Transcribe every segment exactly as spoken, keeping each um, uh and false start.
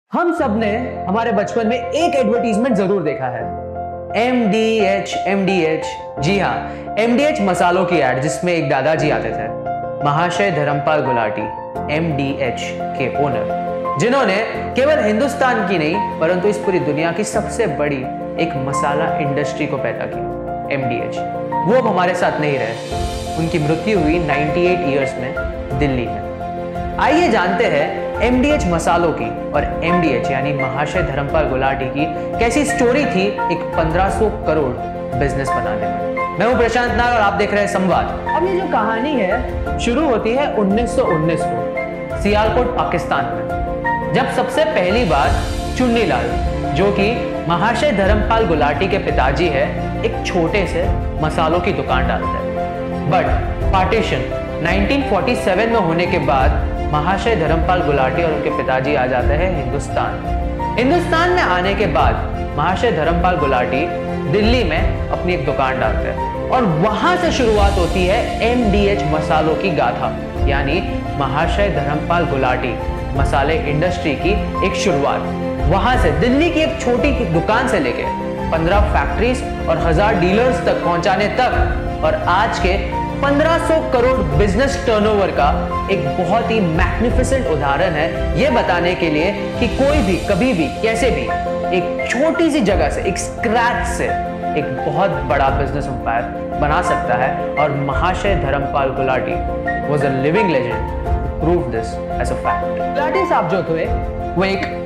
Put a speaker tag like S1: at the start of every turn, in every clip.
S1: हम सब ने हमारे बचपन में एक एडवर्टीजमेंट जरूर देखा है, M D H M D H. जी हाँ, एम डी एच मसालों की एड, जिसमें एक दादाजी आते थे, Mahashay Dharampal Gulati, M D H के ओनर, जिन्होंने केवल हिंदुस्तान की नहीं परंतु इस पूरी दुनिया की सबसे बड़ी एक मसाला इंडस्ट्री को पैदा किया, एम डी एच। वो अब हमारे साथ नहीं रहे, उनकी मृत्यु हुई अट्ठानवे इयर्स में दिल्ली में। आइए जानते हैं एम डी एच मसालों की और एम डी एच यानी महाशय धर्मपाल गुलाटी की कैसी स्टोरी थी एक पंद्रह सौ करोड़ बिजनेस बनाने में। मैं हूं प्रशांत नाग और आप देख रहे हैं संवाद। अब ये जो कहानी है शुरू होती है उन्नीस सौ उन्नीस को सियालकोट पाकिस्तान में, जब सबसे पहली बार चुन्नीलाल, जो कि महाशय धर्मपाल गुलाटी के पिताजी है, एक छोटे से मसालों की दुकान डालते हैं। बट पार्टीशन उन्नीस सौ सैंतालीस में होने के बाद महाशय धर्मपाल गुलाटी और उनके पिताजी आ जाते हैं हिंदुस्तान। हिंदुस्तान में आने के बाद महाशय धर्मपाल गुलाटी दिल्ली में अपनी एक दुकान डालते हैं और वहां से शुरुआत होती है एम डी एच मसालों की गाथा, यानी महाशय धर्मपाल गुलाटी मसाले इंडस्ट्री की एक शुरुआत। वहां से दिल्ली की एक छोटी दुकान से लेके पंद्रह फैक्ट्रीज और हजार डीलर्स तक पहुंचाने तक, और आज के पंद्रह सौ करोड़ बिजनेस टर्नओवर का एक बहुत ही मैग्निफिसेंट उदाहरण है, यह बताने के लिए कि कोई भी कभी भी कैसे भी एक छोटी सी जगह से, एक स्क्रैच से एक बहुत बड़ा बिजनेस एम्पायर बना सकता है। और Mahashay Dharampal Gulati was a living legend, prove this as a fact. Gulati साहब जो थे वो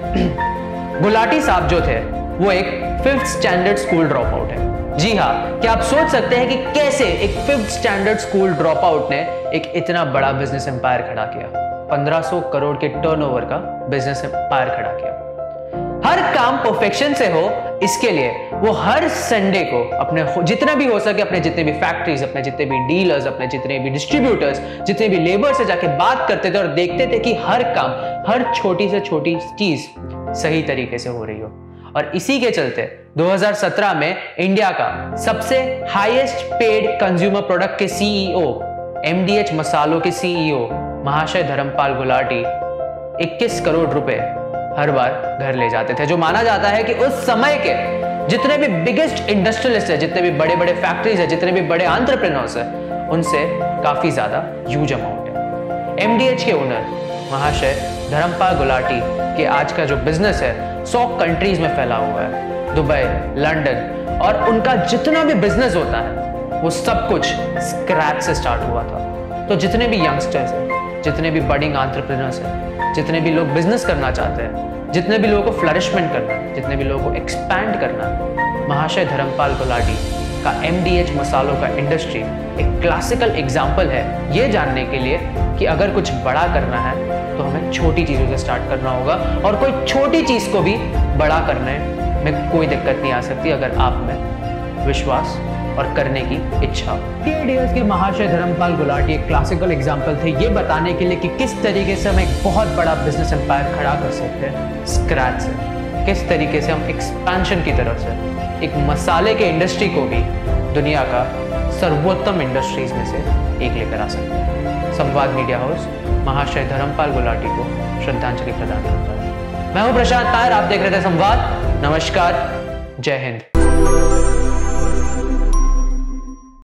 S1: एक गुलाटी साहब जो थे वो एक fifth standard school drop out है। जी हाँ, क्या आप सोच सकते हैं कि कैसे एक fifth standard school drop out ने एक इतना बड़ा बिजनेस एम्पायर खड़ा किया, पंद्रह सौ करोड़ के टर्नओवर का बिजनेस एम्पायर खड़ा किया। हर काम परफेक्शन से हो, इसके लिए वो हर संडे को अपने जितना भी हो सके अपने जितने भी फैक्ट्रीज, अपने जितने भी डीलर्स, अपने जितने भी डिस्ट्रीब्यूटर्स, जितने भी लेबर से जाके बात करते थे और देखते थे कि हर काम, हर छोटी से छोटी चीज सही तरीके से हो रही हो। और इसी के चलते दो हज़ार सत्रह में इंडिया का सबसे हाईएस्ट पेड कंज्यूमर प्रोडक्ट के C E O, M D H मसालों के सी ई ओ महाशय धर्मपाल गुलाटी इक्कीस करोड़ रुपए हर बार घर ले जाते थे, जो माना जाता है कि उस समय के जितने भी बिगेस्ट इंडस्ट्रियलिस्ट है, जितने भी बड़े बड़े फैक्ट्रीज है, जितने भी बड़े एंटरप्रेन्योर्स है, उनसे काफी ज्यादा ह्यूज अमाउंट है। एम डी एच के ओनर महाशय धर्मपाल गुलाटी के आज का जो बिजनेस है सौ कंट्रीज में फैला हुआ है, दुबई, लंदन, और उनका जितना भी बिजनेस होता है वो सब कुछ स्क्रैच से स्टार्ट हुआ था। तो जितने भी यंगस्टर्स हैं, जितने भी बडिंग एंटरप्रेन्योर्स हैं, जितने भी लोग बिजनेस करना चाहते हैं, जितने भी लोगों को फ्लरिशमेंट करना है, जितने भी लोगों को एक्सपैंड करना है, महाशय धर्मपाल गुलाटी का एम डी एच मसालों का इंडस्ट्री एक क्लासिकल एग्जाम्पल है, ये जानने के लिए कि अगर कुछ बड़ा करना है तो हमें छोटी चीजों से स्टार्ट करना होगा, और कोई छोटी चीज को भी बड़ा करने में कोई दिक्कत नहीं आ सकती अगर आप में विश्वास और करने की इच्छा। इयर्स के महाशय धर्मपाल गुलाटी एक क्लासिकल एग्जाम्पल थे, ये बताने के लिए कि किस तरीके से हम एक बहुत बड़ा बिजनेस एम्पायर खड़ा कर सकते हैं स्क्रैच से, किस तरीके से हम एक्सपेंशन की तरफ से एक मसाले के इंडस्ट्री को भी दुनिया का सर्वोत्तम इंडस्ट्रीज में से एक लेकर आ सकते हैं। संवाद मीडिया हाउस महाशय धर्मपाल गुलाटी को श्रद्धांजलि प्रदान करता है। मैं हूं प्रशांत नायर, आप देख रहे थे संवाद। नमस्कार, जय हिंद।